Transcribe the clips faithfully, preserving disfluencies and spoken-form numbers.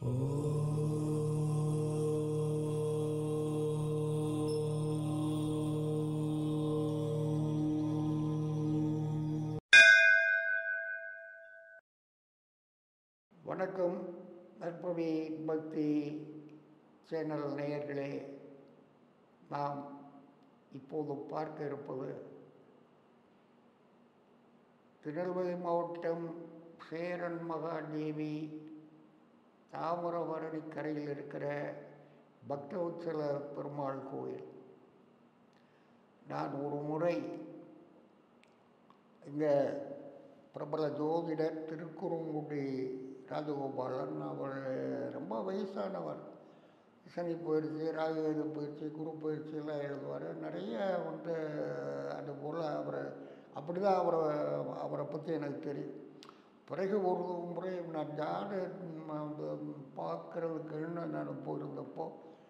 வணக்கம் நற்பவி பக்தி சேனல் நேயர்களே. நாம் இப்போது பார்க்க இருப்பது திருநெல்வேலி மாவட்டம் சேரன் மகாதேவி தாமிரபரணி கரையில் இருக்கிற பக்தவத்சல பெருமாள் கோயில். நான் ஒரு முறை இந்த பிரபல ஜோதிடர் திருக்குறுங்குடி ராஜகோபாலன், அவர் ரொம்ப வயசானவர், சனி பயிற்சி, ராகுகேது பயிற்சி, குரு பயிற்சியெல்லாம் எழுதுவார். நிறைய வந்து அது போல் அவரை அப்படி தான் அவரை அவரை பற்றி எனக்கு தெரியும். பிறகு ஒரு முறை நான் ஜாட பார்க்குறதுக்குன்னு நான் போயிருந்தப்போ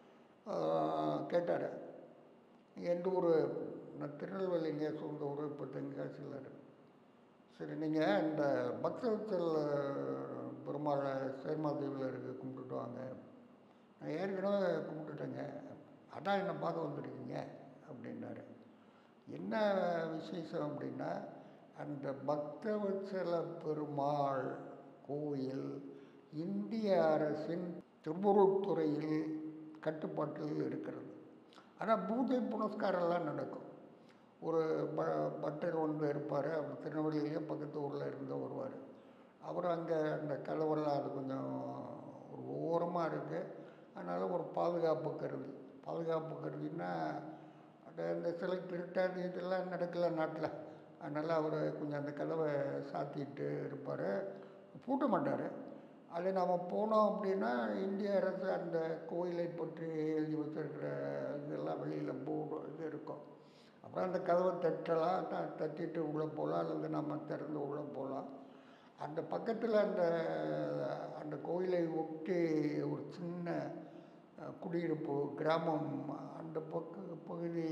கேட்டார், எந்த ஊர்? நான் திருநெல்வேலிங்க, சொந்த ஊர், இப்போ தென்காசியில் இருக்கு. சரி, நீங்கள் இந்த பக்தவத்சல பெருமாளை சேர்மாதேவியில் இருக்க கும்பிட்டுட்டு வாங்க. நான் ஏற்கனவே கும்பிட்டுட்டேங்க, அதான் என்னை பார்க்க வந்துருக்கீங்க அப்படின்னாரு. என்ன விசேஷம் அப்படின்னா, அந்த பக்தவத்சல பெருமாள் கோயில் இந்திய அரசின் திருப்பூர்துறையில் கட்டுப்பாட்டில் இருக்கிறது. ஆனால் பூஜை புனஸ்காரெல்லாம் நடக்கும். ஒரு ப பட்டர் ஒன்று இருப்பார், அவர் திருநெல்வேலியிலே பக்கத்து ஊரில் இருந்து வருவார். அவர் அங்கே அந்த கலவரெல்லாம் அது கொஞ்சம் ஒரு ஓரமாக இருக்குது. அதனால் ஒரு பாதுகாப்பு கருதி பாதுகாப்பு கருதின்னா அந்த இந்த சிலை திருட்டாது இதெல்லாம் நடக்கல நாட்டில். அதனால் அவர் கொஞ்சம் அந்த கதவை சாத்திட்டு இருப்பார், பூட்ட மாட்டார். அது நாம் போனோம் அப்படின்னா இந்திய அரசு அந்த கோயிலை பற்றி எழுதி வச்சிருக்கிற இதெல்லாம் வெளியில் போர்டு இது இருக்கும். அப்புறம் அந்த கதவை தட்டலாம், த தட்டிட்டு உள்ளே போகலாம், அல்லது நம்ம திறந்து உள்ளே போகலாம். அந்த பக்கத்தில் அந்த அந்த கோயிலை ஒட்டி ஒரு சின்ன குடியிருப்பு கிராமம், அந்த பக்க பகுதி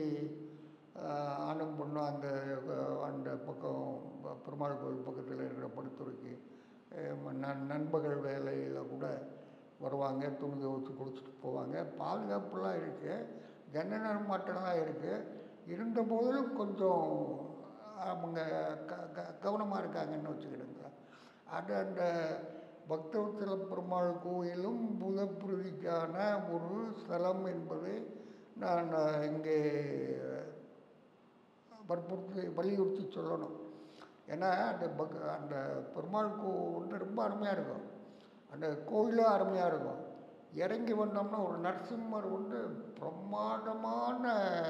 ஆணும் பொண்ணும் அந்த அந்த பக்கம் பெருமாள் கோயில் பக்கத்தில் இருக்கிற படுத்துறைக்கு நன் நண்பர்கள் வேலையில் கூட வருவாங்க, துணி துவச்சி குளிச்சுட்டு போவாங்க. பாதுகாப்புலாம் இருக்குது, ஜன நடமாட்டம்லாம் இருக்குது. இருந்த போதிலும் கொஞ்சம் அவங்க க க கவனமாக இருக்காங்கன்னு வச்சுக்கிடுங்களேன். அது அந்த பக்தவத்சல பெருமாள் கோயிலும் புதப்பிரதிக்கான ஒரு ஸ்தலம் என்பதை நான் இங்கே வற்புறுத்தி வலியுறுத்தி சொல்லணும். ஏன்னா அந்த பக் அந்த பெருமாள் கோ வந்து ரொம்ப அருமையாக இருக்கும், அந்த கோயிலும் அருமையாக இருக்கும். இறங்கி வந்தோம்னா ஒரு நரசிம்மர் வந்து பிரமாதமான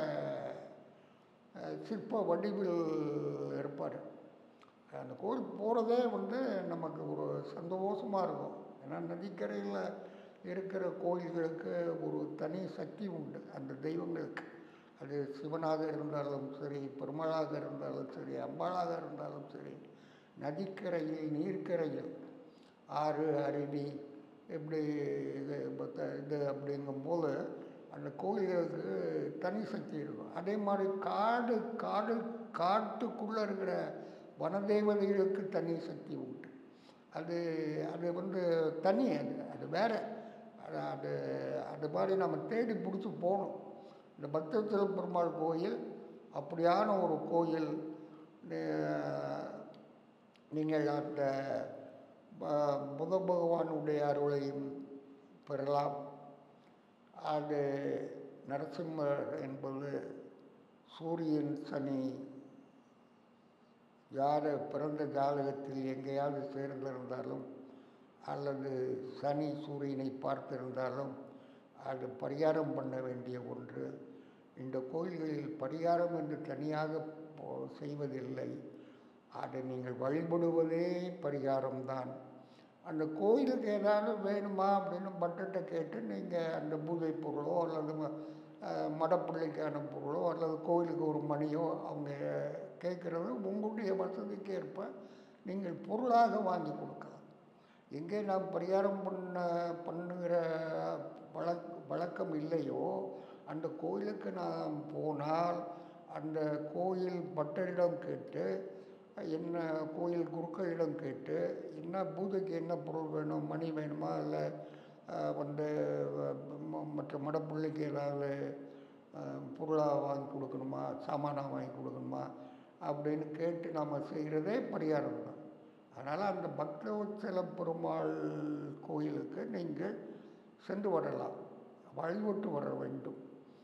சிற்ப வடிவில் இருப்பார். அந்த கோயில் போகிறதே வந்து நமக்கு ஒரு சந்தோஷமாக இருக்கும். ஏன்னா நதிக்கரையில் இருக்கிற கோயில்களுக்கு ஒரு தனி சக்தி உண்டு. அந்த தெய்வங்களுக்கு, அது சிவனாக இருந்தாலும் சரி, பெருமாளாக இருந்தாலும் சரி, அம்பாளாக இருந்தாலும் சரி, நதிக்கரையில் நீர்க்கரையில் ஆறு அருவி இப்படி இது இது அப்படிங்கும்போது அந்த கோயில்களுக்கு தனி சக்தி இருக்கும். அதே மாதிரி காடு காடு காட்டுக்குள்ளே இருக்கிற வனதேவதைகளுக்கு தனி சக்தி உண்டு. அது அது வந்து தனி, அது அது வேறு. அது அது அது மாதிரி நம்ம தேடி பிடிச்சி போகணும். இந்த பக்தவத்சல பெருமாள் கோயில் அப்படியான ஒரு கோயில். நீங்கள் அந்த புத பகவானுடைய அருளையும் பெறலாம். அது நரசிம்மர் என்பது சூரியன் சனி யார் பிறந்த ஜாதகத்தில் எங்கேயாவது சேர்ந்திருந்தாலும் அல்லது சனி சூரியனை பார்த்திருந்தாலும் அது பரிகாரம் பண்ண வேண்டிய ஒன்று. இந்த கோயில்களில் பரிகாரம் என்று தனியாக செய்வதில்லை, அதை நீங்கள் வழிபடுவதே பரிகாரம்தான். அந்த கோயிலுக்கு ஏதாவது வேணுமா அப்படின்னு பட்டத்தை கேட்டு நீங்கள் அந்த பூஜை பொருளோ அல்லது மடப்பிள்ளைக்கான பொருளோ அல்லது கோயிலுக்கு ஒரு மணியோ அவங்க கேட்குறது உங்களுடைய வசதிக்கு ஏற்ப நீங்கள் பொருளாக வாங்கி கொடுக்கலாம். எங்கே நாம் பரிகாரம் பண்ண பண்ணுகிற வழக் வழக்கம் இல்லையோ அந்த கோயிலுக்கு நாம் போனால் அந்த கோயில் பட்டரிடம் கேட்டு, என்ன கோயில் குருக்களிடம் கேட்டு, என்ன பூஜைக்கு என்ன பொருள் வேணும், மணி வேணுமா இல்லை வந்து ம- மற்ற மடப்பிள்ளைக்கு ஏதாவது பொருளாக வாங்கி கொடுக்கணுமா, சாமானாக வாங்கி கொடுக்கணுமா அப்படின்னு கேட்டு நம்ம செய்கிறதே பரிகாரம் தான். அதனால் அந்த பக்தவத்சல பெருமாள் கோயிலுக்கு நீங்கள் சென்று வரலாம், வழிபட்டு வர வேண்டும்.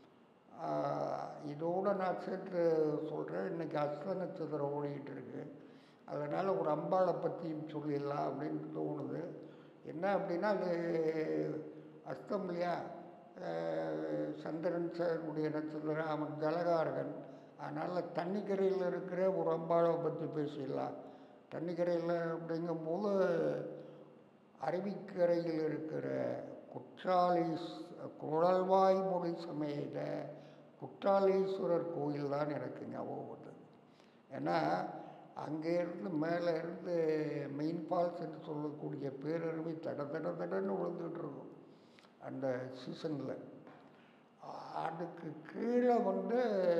இதோடு நான் சேர்த்து சொல்கிறேன், இன்றைக்கி அஸ்த நட்சத்திரம் ஓடிக்கிட்டு இருக்கு, அதனால் ஒரு அம்பாளை பற்றியும் சொல்லிடலாம் அப்படின்னு தோணுது. என்ன அப்படின்னா, அது அஸ்தம் இல்லையா, சந்திரன் சாருடைய நட்சத்திரம், அவன் ஜலகாரகன். அதனால் தண்ணிக்கரையில் இருக்கிற ஒரு அம்பாளை பற்றி பேசிடலாம். தண்ணிக்கரையில் அப்படிங்கும்போது அருவிக்கரையில் இருக்கிற குற்றாலீஸ் குழல்வாய்மொழி சமேத குற்றாலீஸ்வரர் கோயில் தான் எனக்கு ஞாபகம் வந்தது. ஏன்னா அங்கேருந்து மேலே இருந்து மெயின் ஃபால்ஸ் என்று சொல்லக்கூடிய பேரருவி தட தட தடன்னு விழுந்துகிட்டு இருக்கும் அந்த சீசனில். அதுக்கு கீழே வந்து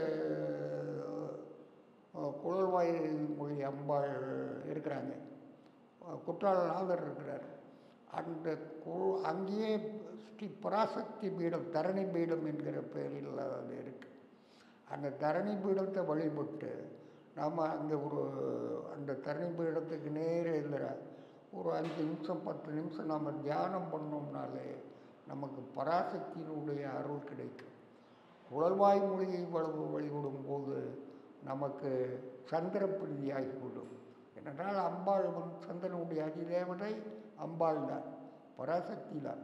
குழல்வாய் மொழி அம்பாள் இருக்கிறாங்க, குற்றாலநாதர் இருக்கிறார். அந்த கு அங்கேயே ஸ்ரீ பராசக்தி பீடம், தரணி பீடம் என்கிற பெயரில் அது இருக்குது. அந்த தரணி பீடத்தை வழிபட்டு நாம் அங்கே ஒரு அந்த தரணி பீடத்துக்கு நேரே இருக்கிற ஒரு அஞ்சு நிமிஷம் பத்து நிமிஷம் நாம் தியானம் பண்ணோம்னாலே நமக்கு பராசக்தியினுடைய அருள் கிடைக்கும். குழல்வாய் மொழியை வளவு வழிபடும் போது நமக்கு சந்திர பிரீதியாகிவிடும். ஏனென்றால் அம்பாள் வந்து சந்திரனுடைய அதிதேவதை அம்பாள் தான், பராசக்தி தான்.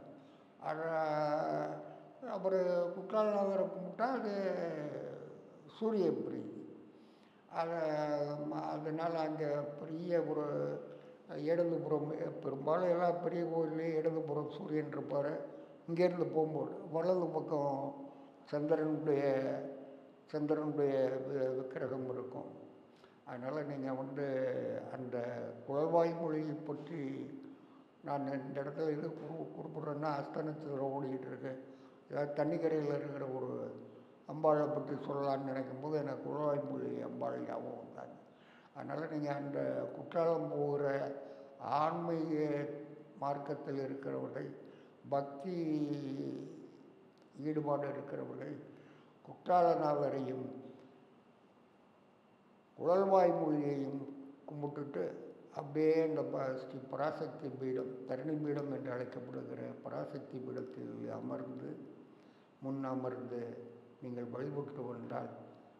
அப்புறம் குற்றாலநாதரை கும்பிட்டா அது சூரிய பிரீதி. அதை அதனால் அங்கே பெரிய ஒரு இடதுபுறம், பெரும்பாலும் எல்லா பெரிய கோயிலையும் இடதுபுறம் சூரியன் இருப்பார். இங்கேருந்து போகும்போது வலது பக்கம் சந்திரனுடைய சந்திரனுடைய விக்கிரகம் இருக்கும். அதனால் நீங்கள் வந்து அந்த குழல்வாய் மொழியை பற்றி நான் இந்த இடத்துல எது குறி குறிப்பிட்றேன்னா அஸ்த நட்சத்திரம் ஓடிக்கிட்டு இருக்கு, ஏதாவது தண்ணிக்கரையில் இருக்கிற ஒரு அம்பாளை பற்றி சொல்லலான்னு நினைக்கும் போது எனக்கு குழல்வாய் மொழி அம்பாள் ஞாபகம் வந்தாங்க. அதனால் நீங்கள் அந்த குற்றாலம் போகிற ஆன்மீக மார்க்கத்தில் இருக்கிறவர்கள், பக்தி ஈடுபாடு இருக்கிறவர்கள் குற்றாலநாதரையும் குழல்வாய் மொழியையும் கும்பிட்டுட்டு அப்படியே இந்த ப ஸ்ரீ பராசக்தி பீடம், தரணி பீடம் என்று அழைக்கப்படுகிற பராசக்தி பீடத்தில் அமர்ந்து முன் அமர்ந்து நீங்கள் வழிபட்டு வந்தால்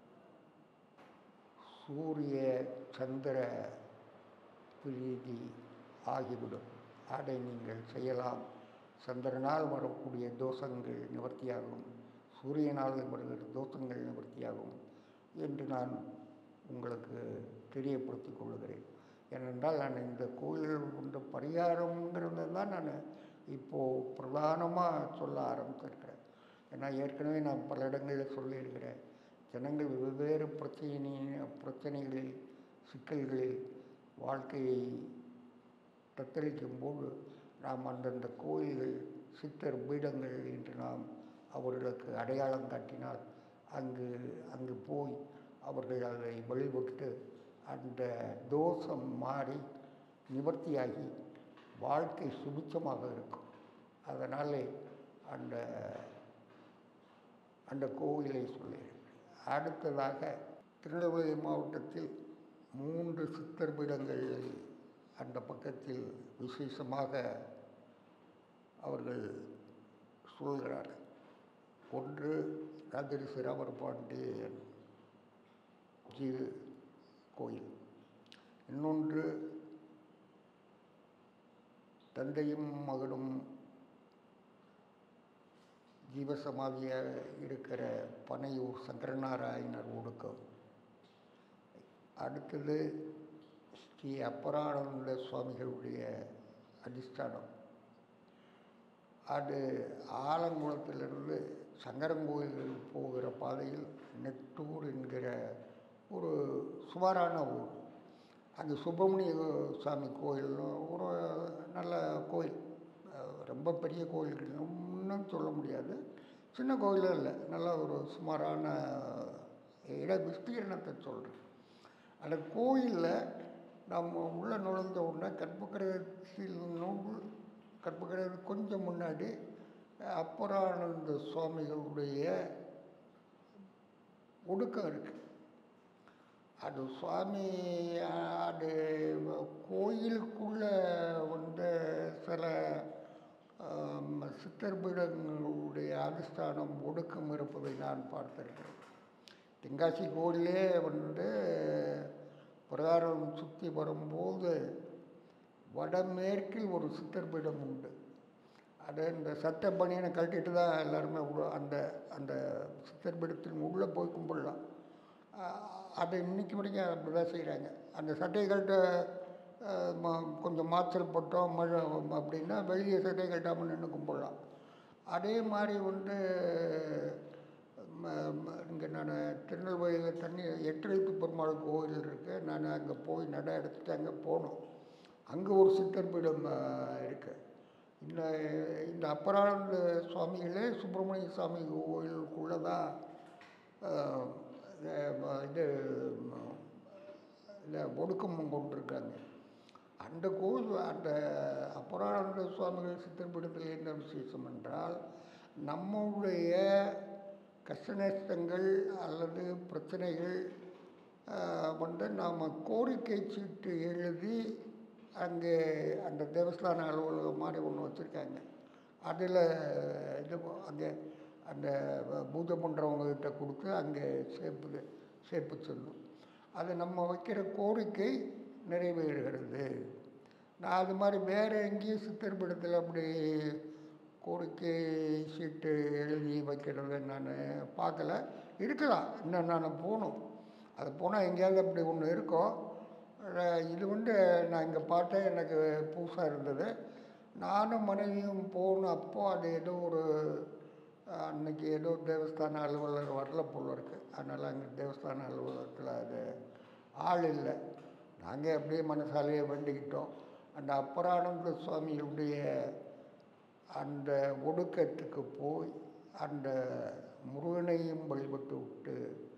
சூரிய சந்திர பிரீதி ஆகிவிடும். அதை நீங்கள் செய்யலாம். சந்திரனால் வரக்கூடிய தோஷங்கள் நிவர்த்தியாகும், சூரியனால் வருகிற தோஷங்கள் நிவர்த்தியாகும் என்று நான் உங்களுக்கு தெரியப்படுத்திக் கொள்கிறேன். ஏனென்றால் நான் இந்த கோயில் கொண்ட பரிகாரங்கிறது தான் நான் இப்போது பிரதானமாக சொல்ல ஆரம்பிச்சிருக்கிறேன். ஏன்னா ஏற்கனவே நான் பல இடங்களில் சொல்லியிருக்கிறேன், ஜனங்கள் வெவ்வேறு பிரச்சனை பிரச்சனைகளில் சிக்கல்களில் வாழ்க்கையை தத்தளிக்கும் போது நாம் அந்தந்த கோயில்கள் சித்தர் பீடங்கள் என்று நாம் அவர்களுக்கு அடையாளம் காட்டினால் அங்கு அங்கு போய் அவர்கள் அதை வழிபட்டு அந்த தோஷம் மாறி நிவர்த்தியாகி வாழ்க்கை சுபிட்சமாக இருக்கும். அதனாலே அந்த அந்த கோவிலை சொல்லியிருக்கிறேன். அடுத்ததாக திருநெல்வேலி மாவட்டத்தில் மூன்று சித்தர் பீடங்கள் அந்த பக்கத்தில் விசேஷமாக அவர்கள் சொல்கிறார்கள். ஒன்று ராஜரி சிராமர் பாண்டியன் ஜி கோயில், இன்னொன்று தந்தையும் மகனும் ஜீவசமாதியாக இருக்கிற பனையூர் சங்கரநாராயணர் ஒடுக்கம், அடுத்தது ஸ்ரீ அப்பரானந்த சுவாமிகளுடைய அதிஷ்டானம். அது ஆலங்குளத்திலிருந்து சங்கரங்கோயில் போகிற பாதையில் நெட்டூர் என்கிற ஒரு சுமாரான ஊர். அங்கே சுப்பிரமணிய சாமி கோயில் ஒரு நல்ல கோயில், ரொம்ப பெரிய கோயில் இன்னும் சொல்ல முடியாது, சின்ன கோயிலும் இல்லை, நல்ல ஒரு சுமாரான இட விஸ்தீர்ணத்தை சொல்கிறேன். அந்த கோயிலில் நம்ம உள்ளே நுழைஞ்ச உடனே கற்பகிரகத்தில் நூல் கற்பகிரகத்துக்கு கொஞ்சம் முன்னாடி அப்பரானந்த சுவாமிகளுடைய ஒடுக்கம் இருக்குது. அது சுவாமி அது கோயிலுக்குள்ளே வந்து சில சித்தர் பீடங்களுடைய அதிஷ்டானம் ஒடுக்கம் இருப்பதை நான் பார்த்திருக்கிறேன். தென்காசி கோயிலே வந்து பிரகாரம் சுற்றி வரும்போது வடமேற்கில் ஒரு சித்தர் பீடம் உண்டு. அது இந்த சட்ட பணியனை கட்டிட்டு தான் எல்லாருமே அந்த அந்த சித்தர் பீடத்தின் உள்ளே போய் கும்பிடலாம். அதை இன்னைக்கு வரைக்கும் அப்படி தான் செய்கிறாங்க. அந்த சட்டையை கட்ட கொஞ்சம் மாச்சல் போட்டோம் மழை அப்படின்னா வெளியே சட்டையை கட்டாமல் நின்று கும்பிடலாம். அதே மாதிரி வந்து இங்கே நான் திருநெல்வேலியில் தண்ணி எட்டெழுத்து பெருமாள் கோயில் இருக்குது. நான் அங்கே போய் நட எடுத்துட்டு அங்கே போனோம். அங்கே ஒரு சித்தர் பீடம் இருக்குது. இந்த இந்த அப்பரானந்த சுவாமிகளே சுப்பிரமணிய சுவாமி கோயிலுக்குள்ளே தான் இது இந்த ஒடுக்கம் கொண்டிருக்காங்க. அந்த கோயில் அந்த அப்பரானந்த சுவாமிகள் சித்தர் பீடத்தில் என்ன விசேஷம் என்றால், நம்முடைய கஷ்ட நஷ்டங்கள் அல்லது பிரச்சனைகள் வந்து நாம் கோரிக்கை சீட்டு எழுதி அங்கே அந்த தேவஸ்தான அலுவலகம் மாதிரி ஒன்று வச்சுருக்காங்க. அதில் இது அங்கே அந்த பூஜை பண்ணுறவங்கக்கிட்ட கொடுத்து அங்கே சேர்ப்பு சேர்ப்பு சொல்லும். அது நம்ம வைக்கிற கோரிக்கை நிறைவேறுகிறது. நான் அது மாதிரி வேறு எங்கேயும் சித்தர் பீடத்தில் அப்படி கோரிக்கை சீட்டு எழுதி வைக்கிறத நான் பார்க்கல. இருக்கலாம், இன்னும் நான் போகணும். அது போனால் எங்கேயாவது அப்படி ஒன்று இருக்கும். இது வந்து நான் இங்கே பார்த்தேன், எனக்கு புதுசாக இருந்தது. நானும் மனைவியும் போகணும். அப்போது அது ஏதோ ஒரு அன்றைக்கி ஏதோ தேவஸ்தான அலுவலர் வரல போல இருக்குது. அதனால் அங்கே தேவஸ்தான அலுவலகத்தில் அது ஆள் இல்லை. நாங்கள் அப்படியே மனசாலேயே வேண்டிக்கிட்டோம். அந்த அப்பரானந்த சுவாமியுடைய அந்த ஒடுக்கத்துக்கு போய் அந்த முருகனையும் வழிபட்டு விட்டு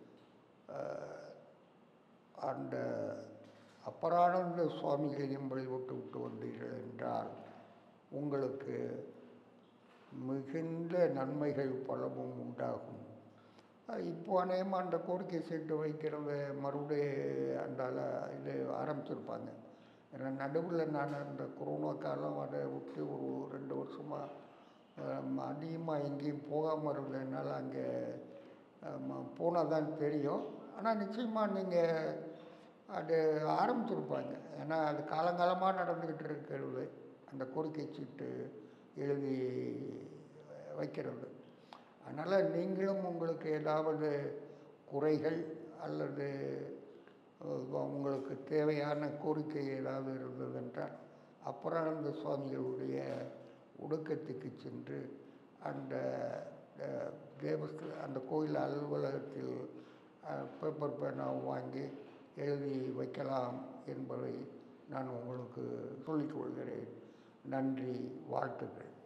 அந்த அப்பரானந்த சுவாமிகளையும் வழிபட்டு விட்டு வந்தீர்கள் என்றால் உங்களுக்கு மிகுந்த நன்மைகள் பலவும் உண்டாகும். இப்போ அநேகமாக அந்த கோரிக்கை சீட்டு வைக்கிறத மறுபடியும் அந்த இது ஆரம்பிச்சிருப்பாங்க. ஏன்னா நடுவில் நான் அந்த கொரோனா காலம் அதை விட்டு ஒரு ரெண்டு வருஷமாக அதிகமாக எங்கேயும் போகாமல் இருந்ததுனால அங்கே போனால் தான் தெரியும். ஆனால் நிச்சயமாக நீங்கள் அது ஆரம்பிச்சிருப்பாங்க. ஏன்னா அது காலங்காலமாக நடந்துக்கிட்டு இருக்கிறது அந்த கோரிக்கை சீட்டு எழுதி வைக்கிறது. அதனால் நீங்களும் உங்களுக்கு ஏதாவது குறைகள் அல்லது உங்களுக்கு தேவையான கோரிக்கை ஏதாவது இருந்ததென்றால் அப்பரானந்த சுவாமிகளுடைய ஒடுக்கத்துக்கு சென்று அந்த தேவஸ்த அந்த கோயில் அலுவலகத்தில் பேப்பர் பேனாவை வாங்கி எழுதி வைக்கலாம் என்பதை நான் உங்களுக்கு சொல்லிக் கொள்கிறேன். நன்றி, வாழ்த்துக்கள்.